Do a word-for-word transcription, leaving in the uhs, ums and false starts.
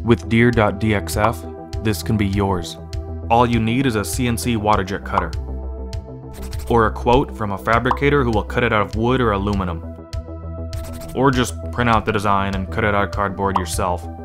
With deer dot D X F, this can be yours. All you need is a C N C water jet cutter, or a quote from a fabricator who will cut it out of wood or aluminum. Or just print out the design and cut it out of cardboard yourself.